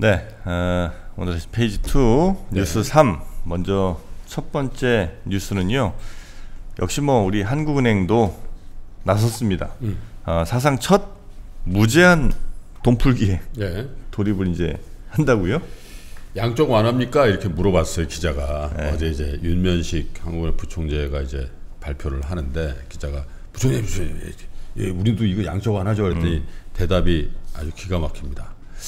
네, 오늘 페이지 2 뉴스 3 먼저 첫 번째 뉴스는요. 역시 뭐 우리 한국은행도 나섰습니다. 사상 첫 무제한 돈풀기에 돌입을 이제 한다고요? 양쪽 완합니까? 이렇게 물어봤어요 기자가. 어제 이제 윤면식 한국은행 부총재가 이제 발표를 하는데 기자가 부총재 예, 우리도 이거 양쪽 완하죠 그랬더니 대답이 아주 기가 막힙니다.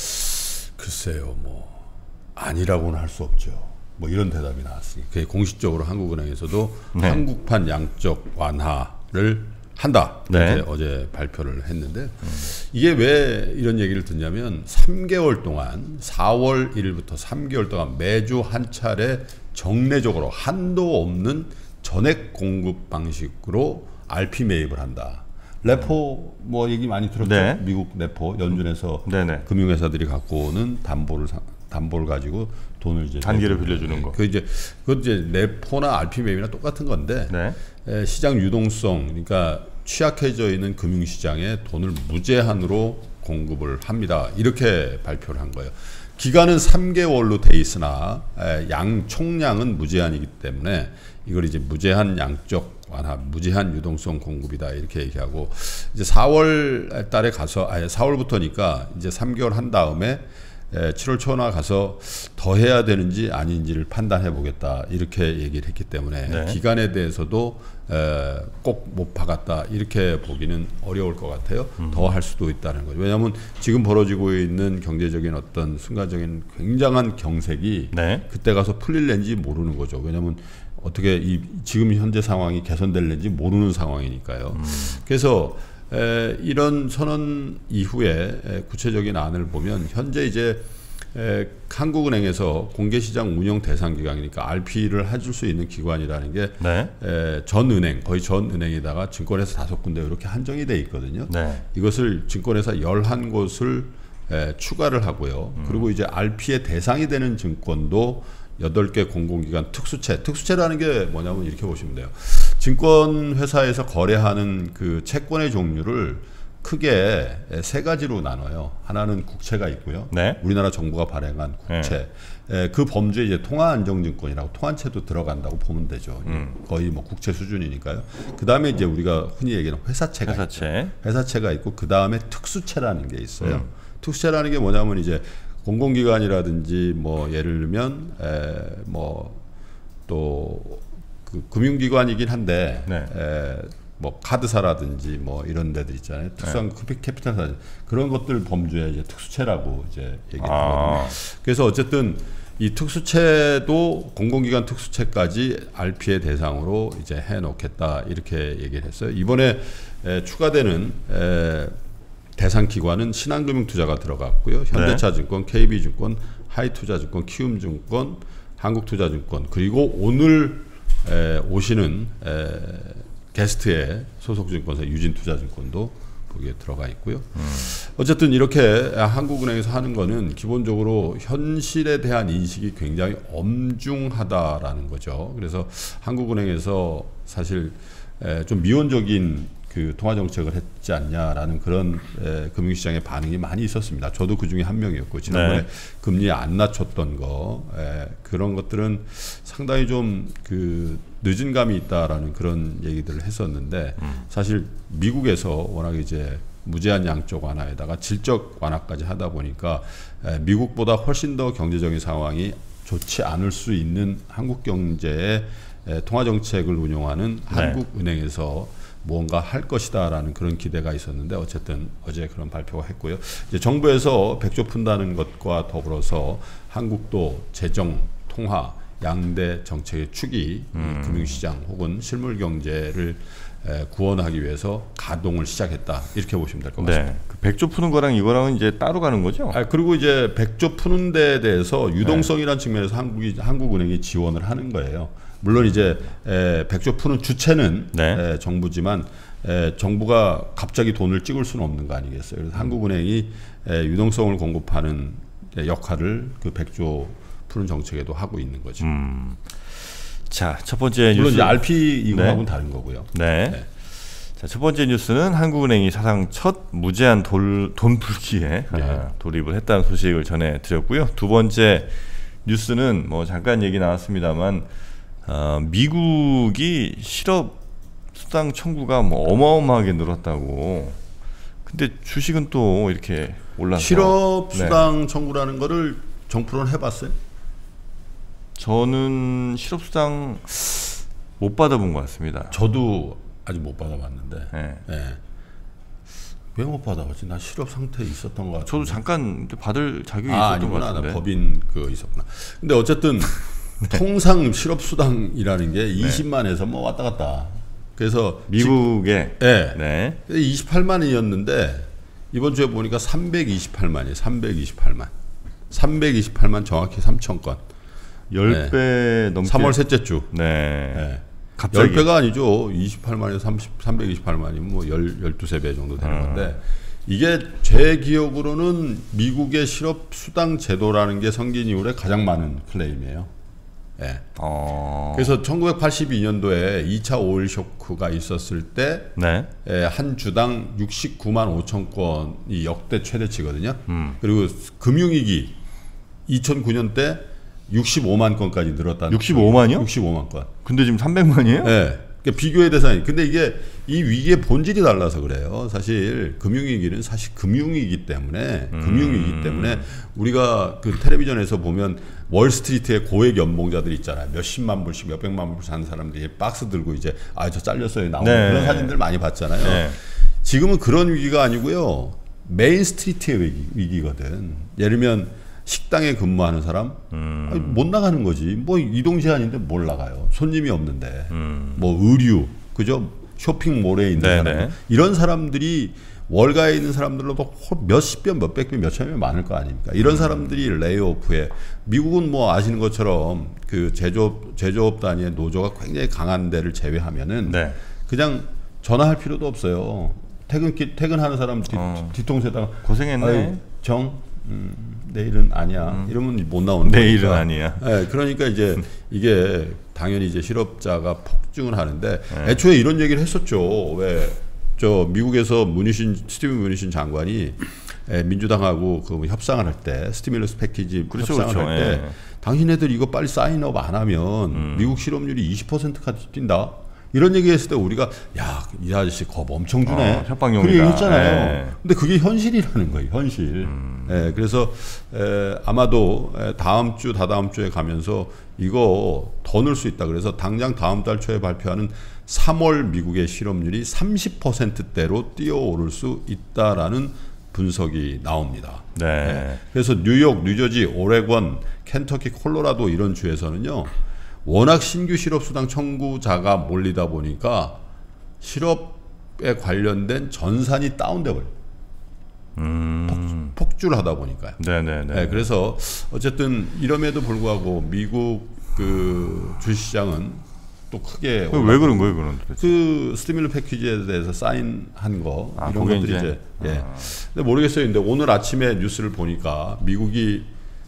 글쎄요, 뭐 아니라고는 할 수 없죠. 뭐 이런 대답이 나왔으니까 그게 공식적으로 한국은행에서도 한국판 양적 완화를 한다. 이렇게 어제 발표를 했는데 이게 왜 이런 얘기를 듣냐면 3개월 동안 4월 1일부터 3개월 동안 매주 한 차례 정례적으로 한도 없는 전액 공급 방식으로 RP 매입을 한다. 레포 뭐 얘기 많이 들었죠. 미국 레포 연준에서 금융회사들이 갖고 오는 담보를 가지고 돈을 이제 단기를 빌려주는 거. 그것 이제 레포나 RP 매입이나 똑같은 건데 시장 유동성, 그러니까 취약해져 있는 금융시장에 돈을 무제한으로 공급을 합니다. 이렇게 발표를 한 거예요. 기간은 3개월로 돼 있으나 총량은 무제한이기 때문에 이걸 이제 무제한 양적 완화, 무제한 유동성 공급이다 이렇게 얘기하고 이제 4월 달에 가서 4월부터니까 이제 3개월 한 다음에 7월 초나 가서 더 해야 되는지 아닌지를 판단해 보겠다 이렇게 얘기를 했기 때문에 기간에 대해서도 꼭 못 박았다 이렇게 보기는 어려울 것 같아요. 더 할 수도 있다는 거죠. 왜냐하면 지금 벌어지고 있는 경제적인 어떤 순간적인 굉장한 경색이 그때 가서 풀릴는지 모르는 거죠. 왜냐하면 어떻게 지금 현재 상황이 개선될는지 모르는 상황이니까요. 그래서 이런 선언 이후에 구체적인 안을 보면 현재 이제 한국은행에서 공개시장 운영 대상 기관이니까 RP를 해줄 수 있는 기관이라는 게 전 은행, 거의 전 은행에다가 증권회사 5군데 이렇게 한정이 돼 있거든요. 이것을 증권회사 11곳을 추가를 하고요. 그리고 이제 RP의 대상이 되는 증권도 8개 공공기관 특수채라는 게 뭐냐면 이렇게 보시면 돼요. 증권회사에서 거래하는 그 채권의 종류를 크게 3가지로 나눠요. 하나는 국채가 있고요. 우리나라 정부가 발행한 국채. 그 범주에 이제 통화안정증권이라고 통한채도 들어간다고 보면 되죠. 거의 뭐 국채 수준이니까요. 그 다음에 이제 우리가 흔히 얘기하는 회사채가 있죠. 회사채가 있고 그 다음에 특수채라는 게 있어요. 특수채라는 게 뭐냐면 이제 공공기관이라든지 뭐 예를 들면 뭐 또 그 금융기관이긴 한데 뭐 카드사라든지 뭐 이런 데들 있잖아요. 특수한 캐피탈사 그런 것들 범주에 이제 특수채라고 이제 얘기하거든요. 그래서 어쨌든 이 특수채도 공공기관 특수채까지 RP의 대상으로 이제 해놓겠다 이렇게 얘기를 했어요. 이번에 추가되는 대상 기관은 신한금융투자가 들어갔고요. 현대차증권, KB증권, 하이투자증권, 키움증권, 한국투자증권 그리고 오늘 오시는 게스트의 소속증권사 유진투자증권도 거기에 들어가 있고요. 어쨌든 이렇게 한국은행에서 하는 거는 기본적으로 현실에 대한 인식이 굉장히 엄중하다라는 거죠. 그래서 한국은행에서 사실 좀 미온적인 그 통화정책을 했지 않냐라는 그런 금융시장의 반응이 많이 있었습니다. 저도 그 중에 한 명이었고 지난번에 금리 안 낮췄던 거 그런 것들은 상당히 좀 그 늦은 감이 있다라는 그런 얘기들을 했었는데 사실 미국에서 워낙 이제 무제한 양적 완화에다가 질적 완화까지 하다 보니까 미국보다 훨씬 더 경제적인 상황이 좋지 않을 수 있는 한국 경제의 통화정책을 운용하는 한국은행에서 뭔가 할 것이다라는 그런 기대가 있었는데 어쨌든 어제 그런 발표가 했고요. 이제 정부에서 백조 푼다는 것과 더불어서 한국도 재정, 통화, 양대 정책의 축이 금융시장 혹은 실물 경제를 구원하기 위해서 가동을 시작했다 이렇게 보시면 될 것 같습니다. 그 백조 푸는 거랑 이거랑은 이제 따로 가는 거죠? 그리고 이제 백조 푸는 데에 대해서 유동성이라는 측면에서 한국은행이 지원을 하는 거예요. 물론 이제 백조 푸는 주체는 정부지만 정부가 갑자기 돈을 찍을 수는 없는 거 아니겠어요. 그래서 한국은행이 유동성을 공급하는 역할을 그 백조 푸는 정책에도 하고 있는 거죠. 자, 첫 번째 물론 뉴스. 이제 RP 이거하고는 다른 거고요. 자, 첫 번째 뉴스는 한국은행이 사상 첫 무제한 돈 풀기에 돌입을 했다는 소식을 전해드렸고요. 두 번째 뉴스는 뭐 잠깐 얘기 나왔습니다만 미국이 실업 수당 청구가 뭐 어마어마하게 늘었다고. 근데 주식은 또 이렇게 올라서 실업 수당 청구라는 거를 정프로는 해봤어요? 저는 실업 수당 못 받아본 것 같습니다. 저도 아직 못 받아봤는데. 왜 못 받아봤지? 나 실업 상태에 있었던 것 같아요. 저도 잠깐 받을 자격이 있었던 것 같은데. 나 법인 있었구나. 근데 어쨌든 통상 실업 수당이라는 게 20만에서 뭐 왔다 갔다. 그래서 미국에 28만이었는데 이번 주에 보니까 328만이에요. 328만 정확히 3천 건. 10배 넘게. 3월 셋째 주. 갑자기 10배가 아니죠. 28만에서 328만이면 뭐 12배 정도 되는 건데, 이게 제 기억으로는 미국의 실업 수당 제도라는 게 생긴 이후에 가장 많은 클레임이에요. 그래서 1982년도에 2차 오일 쇼크가 있었을 때 한 주당 69만 5천 건이 역대 최대치거든요. 그리고 금융위기 2009년 때 65만 건까지 늘었다는. 65만이요? 65만 건. 근데 지금 300만이에요? 네. 그러니까 비교의 대상이. 근데 이게 이 위기의 본질이 달라서 그래요. 사실 금융위기는 사실 금융위기 때문에 우리가 그 텔레비전에서 보면 월스트리트의 고액 연봉자들 있잖아요. 몇십만 불씩 몇백만 불씩 사는 사람들이 박스 들고 이제 저 잘렸어요 나오는 그런 사진들 많이 봤잖아요. 지금은 그런 위기가 아니고요. 메인스트리트의 위기거든. 예를 들면 식당에 근무하는 사람 못 나가는 거지. 뭐 이동 제한인데 뭘 나가요. 손님이 없는데. 뭐 의류, 그죠? 쇼핑몰에 있는 사람, 이런 사람들이 월가에 있는 사람들로도 몇십 배, 몇백 배, 몇천 배 많을 거 아닙니까? 이런 사람들이 레이오프에, 미국은 뭐 아시는 것처럼 그 제조업 단위의 노조가 굉장히 강한 데를 제외하면은 그냥 전화할 필요도 없어요. 퇴근하는 사람 뒤통수에다가 고생했네. 내일은 아니야. 이러면 못 나오는 거니까. 내일은 아니야. 그러니까 이제 이게 당연히 이제 실업자가 폭증을 하는데 애초에 이런 얘기를 했었죠. 왜 미국에서 스티븐 뮤니신 장관이 민주당하고 그 협상을 할 때 스티뮬러스 패키지 협상을 할 때 당신네들 이거 빨리 사인업 안 하면 미국 실업률이 20%까지 뛴다. 이런 얘기했을 때 우리가 이 아저씨 겁 엄청 주네. 협박용이다. 그 얘기했잖아요. 근데 그게 현실이라는 거예요. 현실. 그래서 아마도 다음 주 다다음 주에 가면서 이거 더 늘 수 있다. 그래서 당장 다음 달 초에 발표하는 3월 미국의 실업률이 30%대로 뛰어오를 수 있다라는 분석이 나옵니다. 그래서 뉴욕, 뉴저지, 오레곤, 켄터키, 콜로라도 이런 주에서는요. 워낙 신규 실업수당 청구자가 몰리다 보니까 실업에 관련된 전산이 다운돼 버려요. 폭주를 하다 보니까요. 그래서 어쨌든 이럼에도 불구하고 미국 그 주식시장은 또 크게 왜 그런 거예요, 그런? 그 스티뮬러 패키지에 대해서 사인한 거 이런 것들이 이제 근데 모르겠어요. 근데 오늘 아침에 뉴스를 보니까 미국이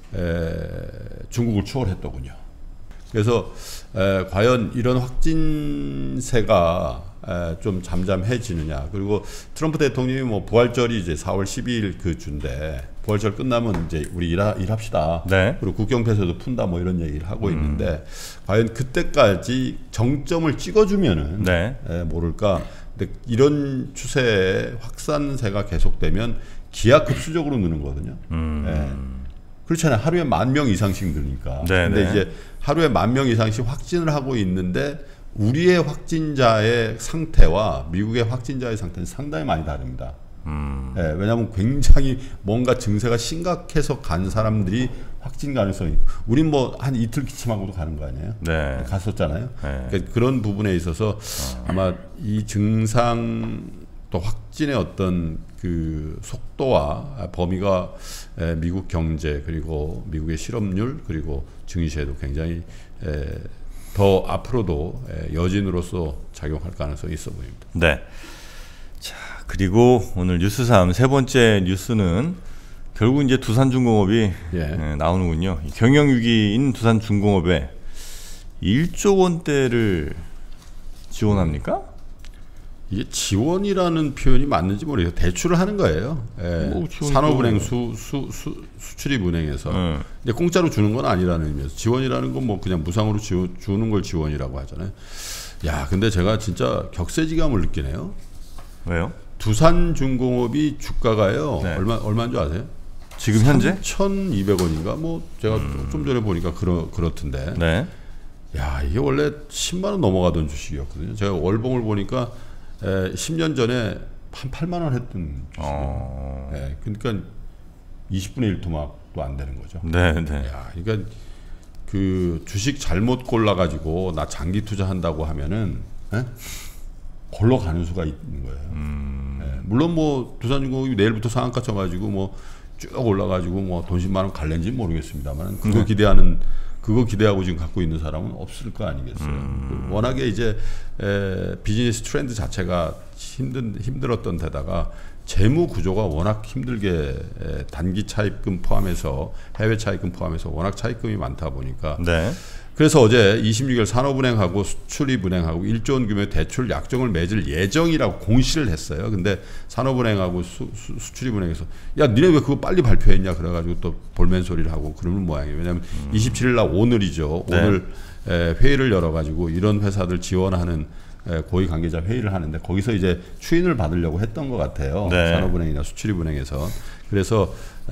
중국을 추월했더군요. 그래서 과연 이런 확진세가 좀 잠잠해지느냐. 그리고 트럼프 대통령이 뭐 부활절이 이제 4월 12일 그 주인데 부활절 끝나면 이제 우리 일합시다. 그리고 국경 폐쇄도 푼다 뭐 이런 얘기를 하고 있는데 과연 그때까지 정점을 찍어주면은 모를까. 근데 이런 추세의 확산세가 계속되면 기하급수적으로 느는 거거든요. 그렇잖아요. 하루에 10,000명 이상씩 늘니까. 근데 이제 하루에 10,000명 이상씩 확진을 하고 있는데 우리의 확진자의 상태와 미국의 확진자의 상태는 상당히 많이 다릅니다. 왜냐하면 굉장히 뭔가 증세가 심각해서 간 사람들이 확진 가능성이 있고, 우린 뭐 한 이틀 기침하고도 가는 거 아니에요? 갔었잖아요. 그러니까 그런 부분에 있어서 아마 이 증상 또 확진의 어떤 그 속도와 범위가 미국 경제 그리고 미국의 실업률 그리고 증시에도 굉장히 더 앞으로도 여진으로서 작용할 가능성이 있어 보입니다. 자, 그리고 오늘 뉴스 3 세 번째 뉴스는 결국 이제 두산중공업이 나오는군요. 경영위기인 두산중공업에 1조 원대를 지원합니까? 이게 지원이라는 표현이 맞는지 모르겠어요. 대출을 하는 거예요. 예. 뭐 산업은행 수출입은행에서. 근데 공짜로 주는 건 아니라는 의미에서 지원이라는 건 뭐 그냥 무상으로 주는 걸 지원이라고 하잖아요. 야, 근데 제가 진짜 격세지감을 느끼네요. 왜요? 두산중공업이 주가가요. 네. 얼마인 줄 아세요? 지금 현재? 3,200원인가? 뭐 제가 좀 전에 보니까 그렇던데. 네. 야, 이게 원래 10만 원 넘어가던 주식이었거든요. 제가 월봉을 보니까 10년 전에 한 8만 원 했던 주식이에요. 예, 그러니까 20분의 1 토막도 안 되는 거죠. 네, 네. 야, 그러니까 그 주식 잘못 골라가지고 나 장기 투자한다고 하면은 골로 가는 수가 있는 거예요. 예, 물론 뭐 두산중공업이 내일부터 상한가 쳐가지고 뭐 쭉 올라가지고 뭐 돈 10만 원 갈랜지 모르겠습니다만 그거 기대하고 지금 갖고 있는 사람은 없을 거 아니겠어요. 워낙에 이제 비즈니스 트렌드 자체가 힘들었던 데다가 재무 구조가 워낙 힘들게 단기 차입금 포함해서 해외 차입금 포함해서 워낙 차입금이 많다 보니까 네. 그래서 어제 26일 산업은행하고 수출입은행하고 1조 원 규모의 대출 약정을 맺을 예정이라고 공시를 했어요. 근데 산업은행하고 수출입은행에서 야, 니네 왜 그거 빨리 발표했냐 그래가지고 또 볼멘 소리를 하고 그러는 모양이에요. 왜냐하면 27일 날 오늘이죠. 네. 오늘 회의를 열어가지고 이런 회사들 지원하는 고위 관계자 회의를 하는데 거기서 이제 추인을 받으려고 했던 것 같아요. 네. 산업은행이나 수출입은행에서. 그래서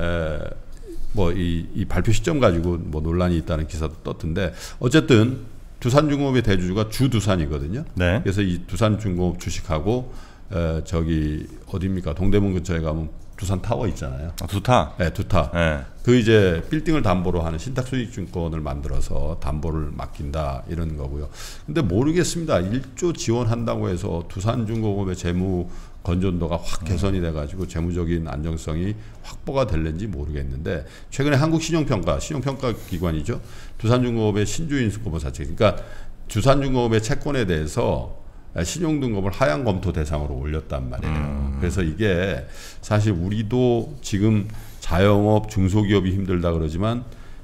뭐 이 발표 시점 가지고 뭐 논란이 있다는 기사도 떴던데 어쨌든 두산중공업의 대주주가 주두산이거든요. 네. 그래서 이 두산중공업 주식하고 저기 어디입니까? 동대문 근처에 가면 두산타워 있잖아요. 아, 두타? 네, 두타. 네. 그 이제 빌딩을 담보로 하는 신탁수익증권을 만들어서 담보를 맡긴다 이런 거고요. 근데 모르겠습니다. 1조 지원한다고 해서 두산중공업의 재무 건전도가 확 개선이 돼가지고 재무적인 안정성이 확보가 될는지 모르겠는데 최근에 한국신용평가 기관이죠. 두산중공업의 신주인수급보사책 그러니까 두산중공업의 채권에 대해서 신용등급을 하향 검토 대상으로 올렸단 말이에요. 그래서 이게 사실 우리도 지금 자영업 중소기업이 힘들다 그러지만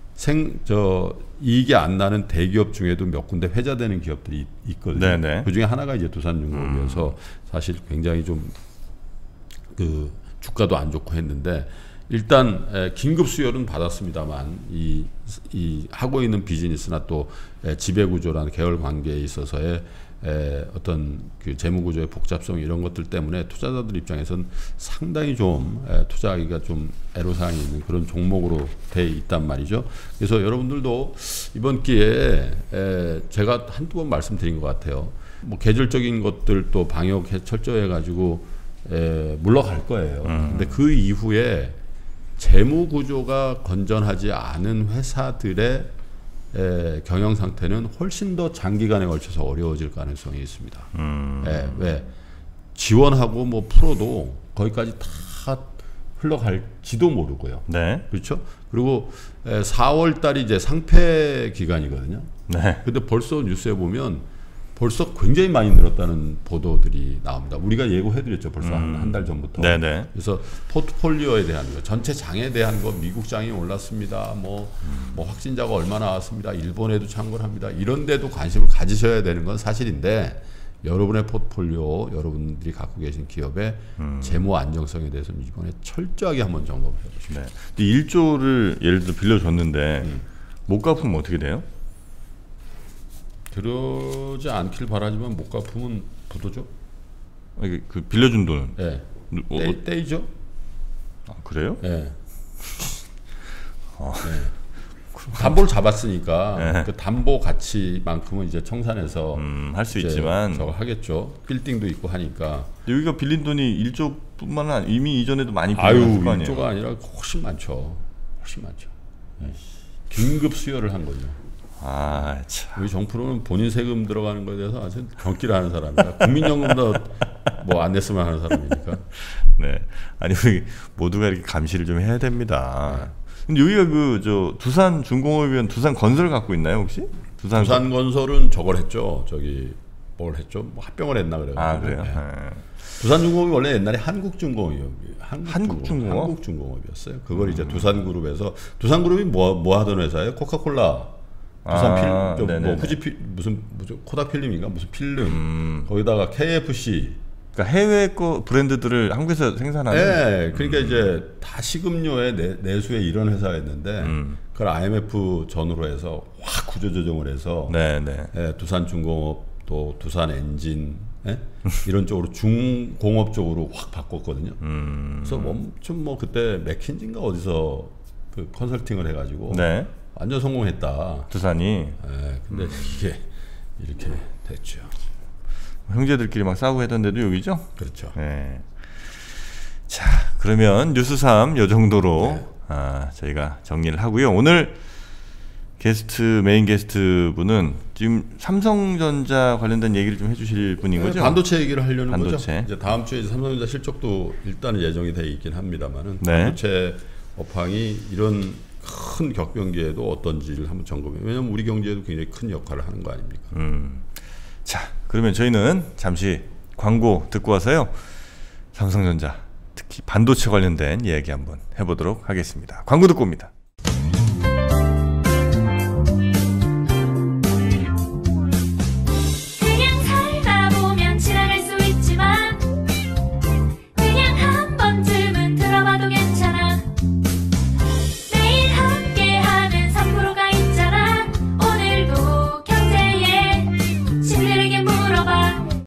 이익이 안 나는 대기업 중에도 몇 군데 회자되는 기업들이 있거든요. 네네. 그중에 하나가 이제 두산중공업이어서 사실 굉장히 좀 그 주가도 안 좋고 했는데 일단 긴급 수혈은 받았습니다만 이 하고 있는 비즈니스나 또 지배구조라는 계열 관계에 있어서의 어떤 그 재무구조의 복잡성 이런 것들 때문에 투자자들 입장에서는 상당히 좀 투자하기가 좀 애로사항이 있는 그런 종목으로 돼 있단 말이죠. 그래서 여러분들도 이번 기회에 제가 한두 번 말씀드린 것 같아요. 뭐 계절적인 것들 또 방역 철저해 가지고 물러갈 거예요. 근데 그 이후에 재무구조가 건전하지 않은 회사들의 경영 상태는 훨씬 더 장기간에 걸쳐서 어려워질 가능성이 있습니다. 왜 지원하고 뭐 풀어도 거기까지 다 흘러갈지도 모르고요. 네. 그렇죠? 그리고 4월 달이 이제 상폐 기간이거든요. 네. 근데 벌써 뉴스에 보면 벌써 굉장히 많이 늘었다는 보도들이 나옵니다. 우리가 예고해드렸죠. 벌써 한 달 전부터. 네네. 그래서 포트폴리오에 대한 거, 전체 장에 대한 거, 미국 장이 올랐습니다. 뭐 확진자가 얼마 나왔습니다. 일본에도 참고를 합니다. 이런 데도 관심을 가지셔야 되는 건 사실인데 여러분의 포트폴리오, 여러분들이 갖고 계신 기업의 재무 안정성에 대해서는 이번에 철저하게 한번 점검을 해보십시오. 네. 1조를 예를 들어 빌려줬는데 못 갚으면 어떻게 돼요? 그러지 않길 바라지만 못 갚으면 부도죠. 그 빌려준 돈은? 네. 떼이죠. 아, 그래요? 네. 네. 담보를 잡았으니까 네. 그 담보 가치만큼은 이제 청산해서 할 수 있지만 저거 하겠죠. 빌딩도 있고 하니까. 여기가 빌린 돈이 1조뿐만 아니라 이미 이전에도 많이 빌렸을 거 아니에요. 1조가 아니라 훨씬 많죠. 훨씬 많죠. 네. 긴급 수혈을 한 거죠. 아, 참. 우리 정프로는 본인 세금 들어가는 거에 대해서 아주 경기를 하는 사람이다. 국민연금도 뭐 안 냈으면 하는 사람이니까. 네. 아니 우리 모두가 이렇게 감시를 좀 해야 됩니다. 근데 여기가 그 두산중공업이면 두산건설 갖고 있나요 혹시? 두산건설은 저걸 했죠. 저기 뭘 했죠? 뭐 합병을 했나 그래요. 아 그래요? 네. 두산중공업이 원래 옛날에 한국중공업이었어요. 한국중공업이었어요. 그걸 이제 두산그룹에서 두산그룹이 뭐 하던 회사예요? 코카콜라. 두산 뭐 후지 무슨 코다필름인가 무슨 필름 거기다가 KFC 그러니까 해외 거 브랜드들을 한국에서 생산하는. 네, 그러니까 이제 다 식음료의 내수에 이런 회사가 있는데 그걸 IMF 전후로 해서 확 구조조정을 해서 예, 두산중공업 또 두산엔진 예? 이런 쪽으로 중공업 쪽으로 확 바꿨거든요. 그래서 뭐 그때 맥킨지인가 어디서 그 컨설팅을 해가지고 완전 성공했다. 두산이. 예, 근데 이게 이렇게 됐죠. 형제들끼리 막 싸우고 했던데도 여기죠? 그렇죠. 네. 자, 그러면 뉴스 3 요 정도로 저희가 정리를 하고요. 오늘 메인 게스트 분은 지금 삼성전자 관련된 얘기를 좀 해주실 분인 거죠? 반도체 얘기를 하려는 거죠. 이제 다음 주에 삼성전자 실적도 일단은 예정이 돼 있긴 합니다만은 반도체 업황이 이런 큰 격변기에도 어떤지를 한번 점검해. 왜냐하면 우리 경제에도 굉장히 큰 역할을 하는 거 아닙니까? 자, 그러면 저희는 잠시 광고 듣고 와서요. 삼성전자 특히 반도체 관련된 이야기 한번 해보도록 하겠습니다. 광고 듣고 옵니다.